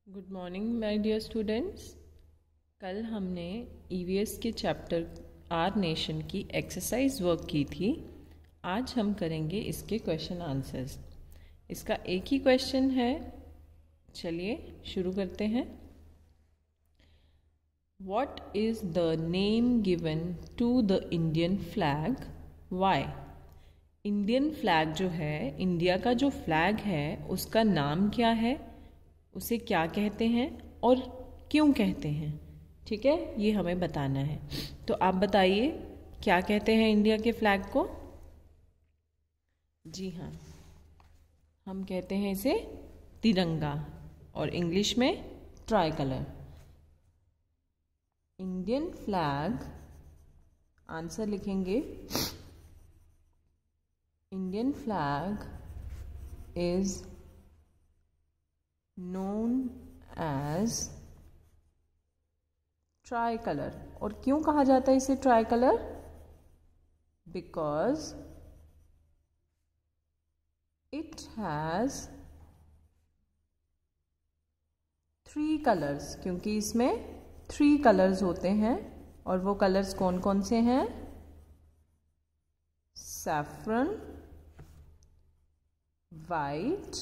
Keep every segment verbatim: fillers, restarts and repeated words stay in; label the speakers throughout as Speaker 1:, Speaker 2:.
Speaker 1: Good morning my dear students. कल हमने EVS के चैप्टर आर नेशन की एक्सरसाइज वर्क की थी। आज हम करेंगे इसके क्वेश्चन आंसर्स। इसका एक ही क्वेश्चन है, चलिए शुरू करते हैं। What is the name given to the Indian flag? Why? Indian flag जो है, इंडिया का जो फ्लैग है, उसका नाम क्या है, उसे क्या कहते हैं और क्यों कहते हैं? ठीक है, ये हमें बताना है। तो आप बताइए, क्या कहते हैं इंडिया के फ्लैग को? जी हाँ, हम कहते हैं इसे तिरंगा और इंग्लिश में tricolour. Indian flag, answer लिखेंगे, Indian flag is known as tricolor। और क्यों कहा जाता है इसे tricolour? Because it has three colours, क्योंकि इसमें थ्री कलर्स होते हैं। और वो कलर्स कौन कौन से हैं? Saffron, white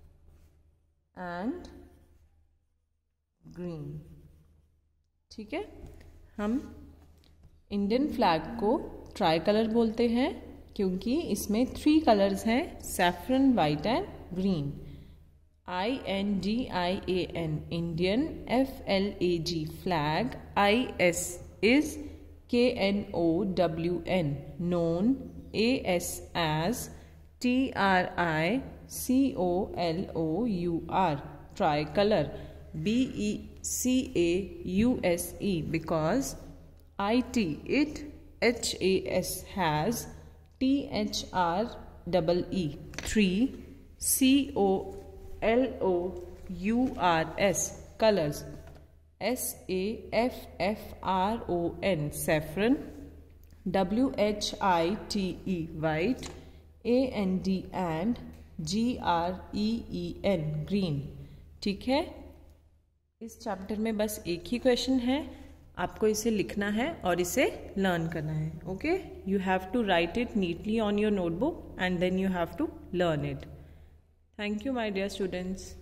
Speaker 1: and green. ठीक है, हम इंडियन फ्लैग को ट्राई कलर बोलते हैं क्योंकि इसमें थ्री कलर्स हैं, saffron, white and green. I N D I A N, Indian. F L A G, flag. I S is K N O W N, known. A S as T R I C O L O U R, tricolor। B E C A U S E, because I T, it, H A S has T H R E E, three। C O L O U R S, colors। S A F F R O N, saffron। W H I T E, white। A N D and G R E E N, green. ठीक है, इस chapter में बस एक ही question है, आपको इसे लिखना है और इसे लर्न करना है। Okay, you have to write it neatly on your notebook and then you have to learn it. Thank you my dear students.